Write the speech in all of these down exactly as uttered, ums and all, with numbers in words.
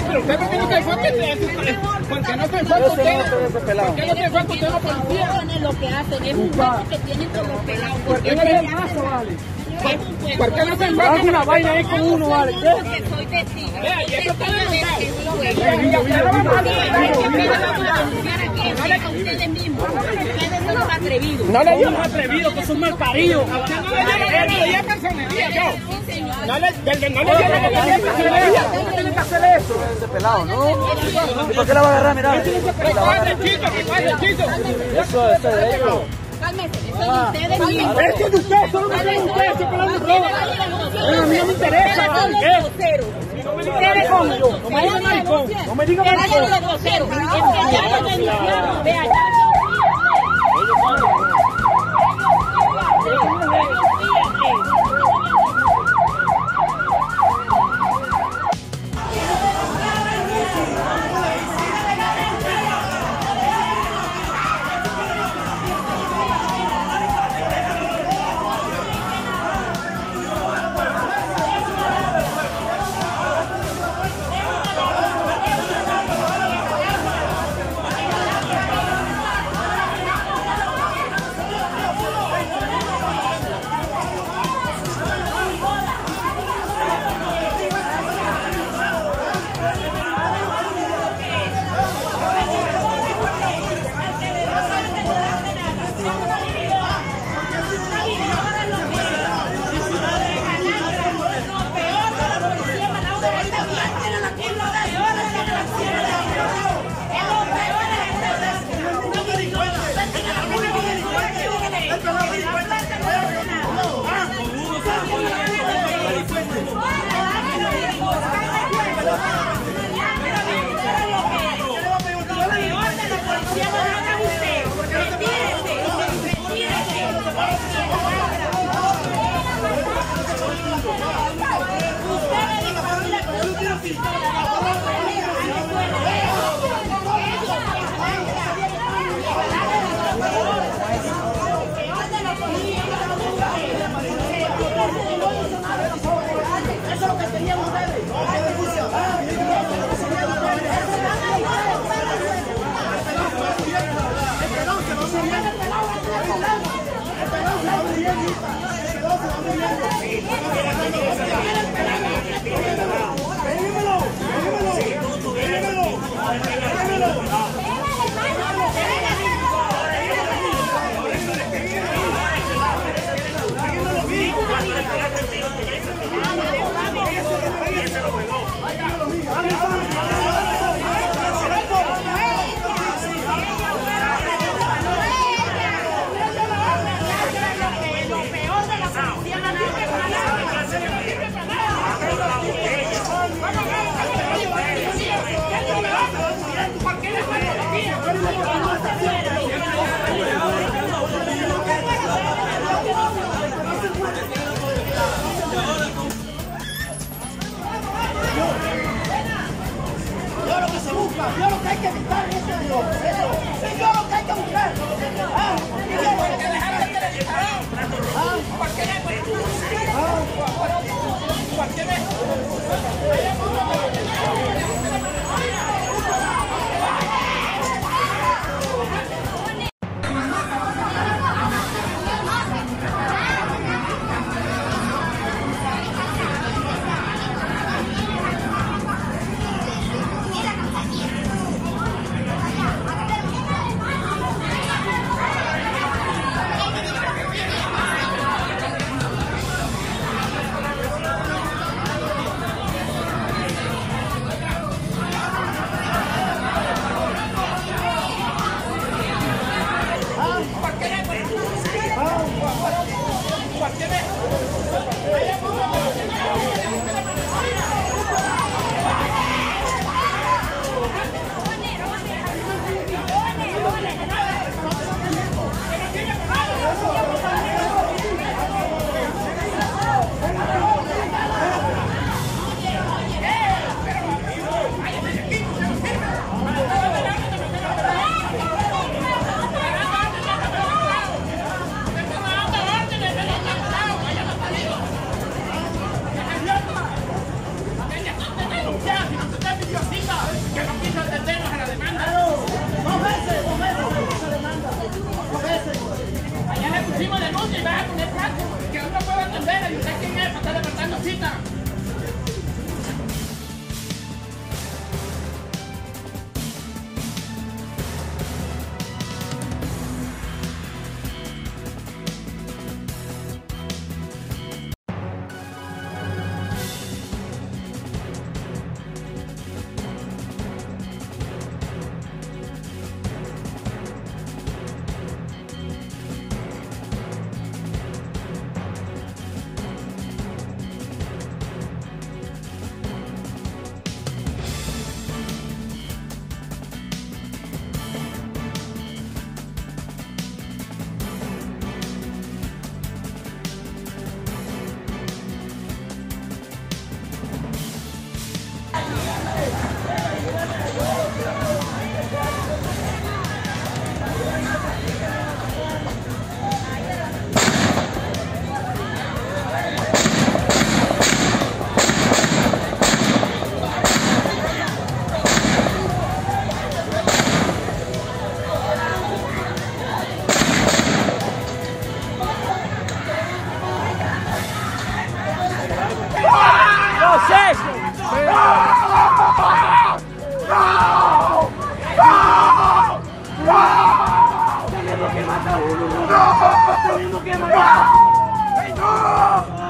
pero usted no tiene que pensar que porque no pensó que usted no ¿por qué no pensó que usted no policía? Lo que hacen es un juego que tienen con los pelados. ¿Por qué no le pasa, vale? ¿Por qué no se enfoca? Hace una vaina ahí con uno, vale. Porque soy testigo. Vea, y eso está denunciado. Ustedes mismos. Ustedes son los atrevidos. No le digo atrevidos, que son mal paridos. no le digo personería, yo. No le no le digo personería. ¿Cómo tiene que hacer eso? Ese pelado, ¿no? ¿Y por qué la va a agarrar? Mira. ¿Qué pasa, chico? ¿Qué pasa, chico? Eso, eso es eso. Cálmese, eso es ustedes mismos. Eso es de usted, solo me digan ustedes, que pelando roba. A mí no me interesa, ¿vale? Ustedes son yo. No me digan maricón. No me digan maricón. Vea,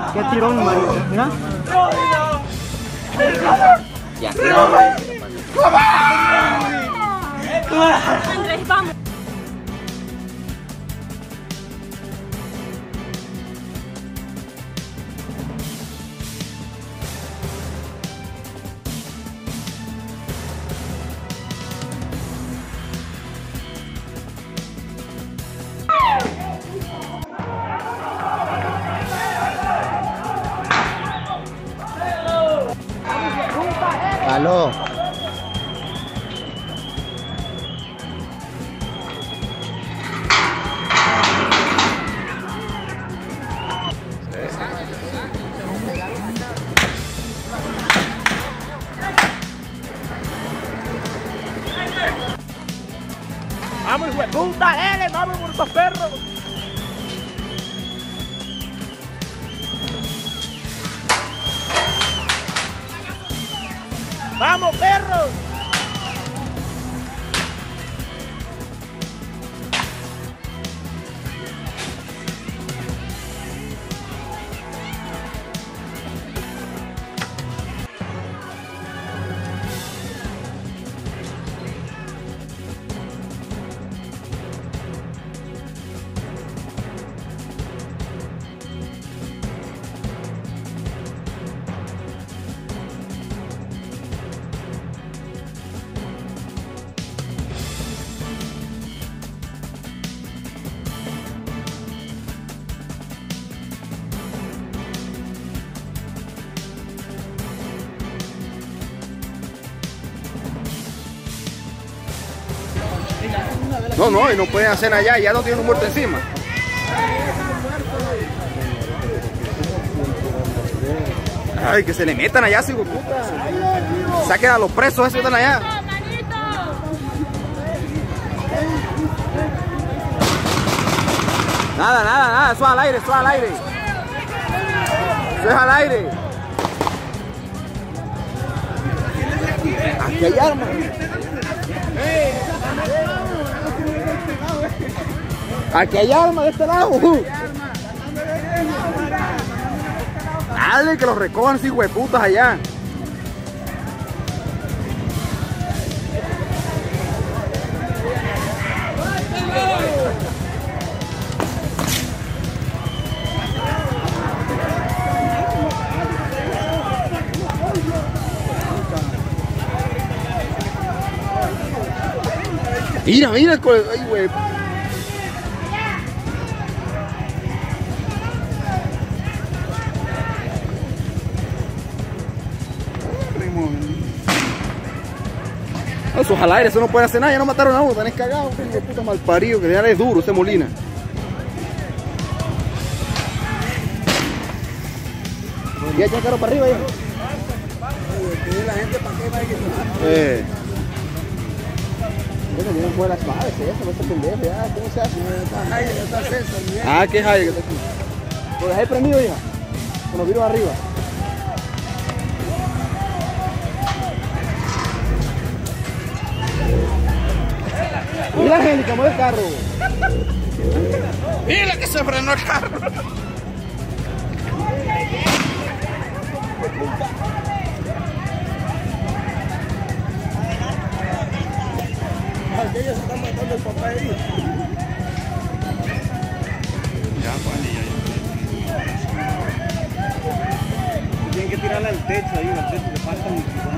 Qué tirón, Mario. Mira. Ya. Andrés, vamos. Aló. Vamos, hijo de puta, dale, vamos por estos perros. ¡Vamos, perros! No, no, y no pueden hacer allá, ya no tienen un muerto encima. Ay, que se le metan allá, hijo de puta. Saquen a los presos, esos que están allá. Nada, nada, nada, eso es al aire, eso es al aire. Eso es al aire. Aquí hay armas. Aquí hay armas de este lado. Dale, que los recojan, esos hueputas allá. Mira, mira el colegio. Ay, güey. Eso es al aire, eso no puede hacer nada, ya no mataron a uno, están cagados, qué puta mal parido, que ya es duro ese Molina. Ya ya caro para arriba ya. La gente para qué va a ir. Eh. Bueno, vienen fuera las madres, eso, no se pendejo, ya, ¿cómo se hace? Ah, ¿qué es ahí? ¿Lo dejé prendido, hija? Con los virus arriba. Mira, Angélica, mueve el carro. Mira que se frenó el carro. Aquellos se están matando el papá ahí. Ya, vale, ya. Tienen que tirarla al techo ahí, al techo, le faltan